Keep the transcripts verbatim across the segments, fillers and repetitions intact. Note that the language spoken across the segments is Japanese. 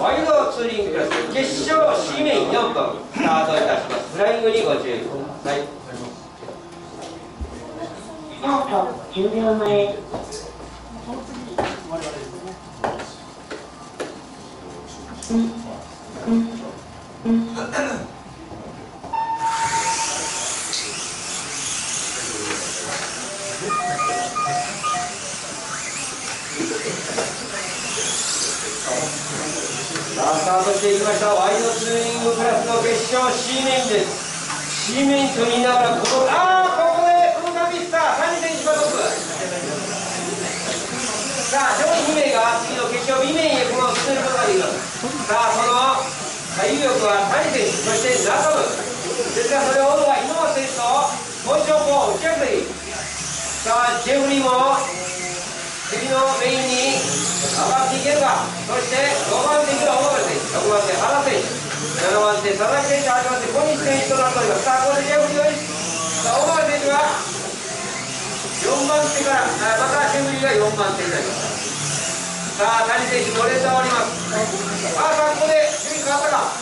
ワイドツーリングクラス決勝 C メインよんぷんスタートいたします。フライングにご注意ください。 スタートじゅうびょうまえ。 さあスタートしていきました。ワイドツーリングクラスの決勝 C メインです。 C メインと言いながらここあーここでウーカミスター谷選手がトップ。さあ上位に名が次の決勝 B メインへ駒を進めることができます。さあその有力は谷選手、そして中部ですが、それを追うのは井上選手とポジションを打ち上げている。さあジェフリーも次のメインに上がっていけるか。そしてごばん手には小原選手、ろくばん手原選手、ななばん手佐々木選手、はちばん手小西選手となっております。さあここでジェフリーをさあ小原選手はよんばん手からまたジェフリーがよんばん手になりました。さあ谷選手のレースが終わります。あさあここで順位変わったか。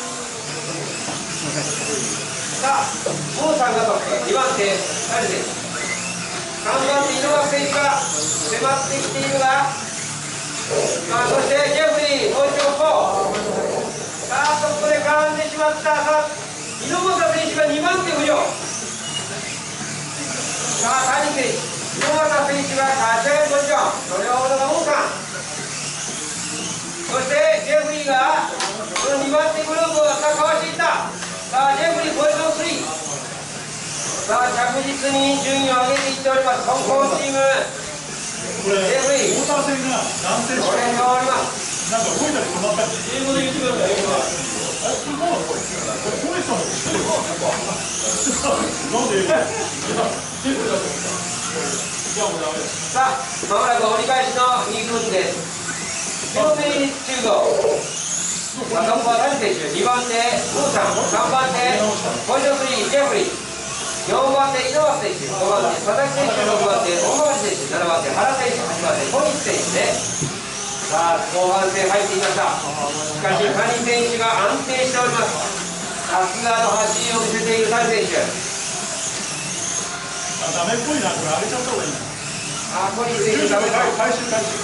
さあモーさんがトップ、にばん手谷選手、さんばん手井上選手が迫ってきているが、まあ、そしてジェフリー、もう一度こう、さあ、そこで絡んでしまった、さあ、井上選手がにばん手浮上、さあ、谷選手、井上選手が立ち上がるポジション、それを追うのがモーさん、そしてジェフリーが、このにばん手グループをかわしていった、さあ、ジェフリー、ポジションスリー。さあ着実に順位を上げていっております。香港チームこれ、 ジェフリー、 モーター戦が男性しかこれが終わります。 なんか動いたり止まったり英語で言ってください。英語で。あれ、そうなのこれ。これ、小西さんも知ってるよ。なんで英語で。いや、知ってるだと思った。じゃあもうダメです。 さあ、まもなく折り返しのにふんです。ジョーメイ中国。トップは谷選手、にばん手、モーさん、さんばん手、ポジションスリー、ジェフリー、よんばん手、井上選手、ごばん手、佐々木選手、ろくばん手、大川選手、ななばん手、原選手、はちばん手、小西選手で、さあ、後半戦入っていました。しかし、谷選手が安定しております。さすがの走りを見せている谷選手。 あ、ダメっぽいな、これ、上げちゃった方がいいな。 あ、小西選手、ダメか。 回収、回収。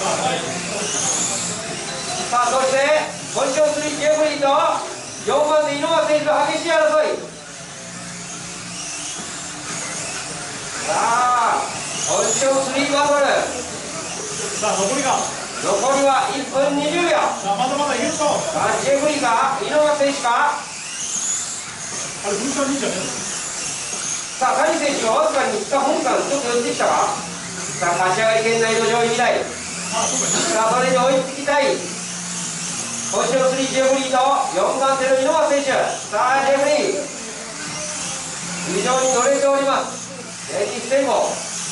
さあ、そして、ポジションスリー、ジェフリーと、よんばん手、井上選手の激しい争い。さあ、ポジションスリーバトル。 さあ、残りが。 残りはいっぷんにじゅうびょう。 さあ、まだまだいけると。 さあ、ジェフリーか、井上選手か。 あれ、フルサーいいんじゃねえの。 さあ、谷選手がわずかにいった本間、ちょっと寄ってきたか。さあ、立ち上がり圏内の上位以来。 あ、そうか。 さあ、それに追いつきたい。ポジションスリー、ジェフリーとよんばん手の井上選手。さあ、ジェフリー。非常に乗れております。レディーステンボ。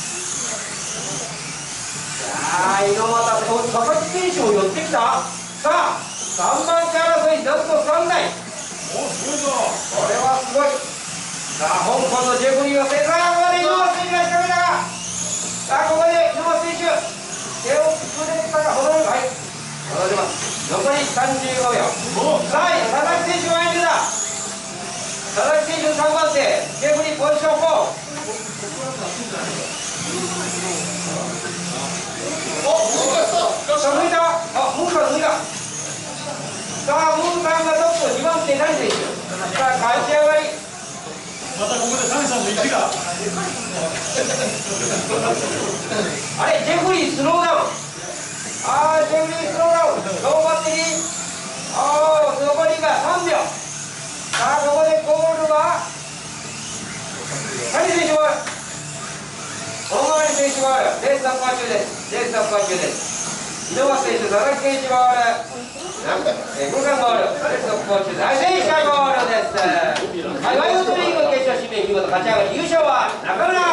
さあ、猪俣選手、佐々木選手も寄ってきた。さあ、さんばん手争い、なんとさんだい。 お、すごいぞ。 これはすごい。さあ、香港のジェフリーはセンター、ここで井上選手が仕掛けたが。さあ、ここで井上選手、手をくれたが、ほどよく、はい、戻ります。残りさんじゅうごびょう。さあ、佐々木選手が前に出た。佐々木選手さんばん手、ジェフリーポジションフォー。お、抜いた。あ、ムーさん抜いた。さあ、ムーさんがトップ、にばん手、谷選手。さあ、勝ち上がり。 またここで谷さんの意地が。 あれ、ジェフリースローダウン。あー、ジェフリースローダウン。ノーバッテリー。あー、残りがさんびょう。さあ、ここでゴールは谷選手が大回選手がある。レース突破中です。レース突破中です。井上選手、佐々木選手がある。えー、ごさんゴール。レース突破中です。はい、選手がゴールです。はい、ワイドトリーグ決勝指名、見事勝ち上がり、優勝は中村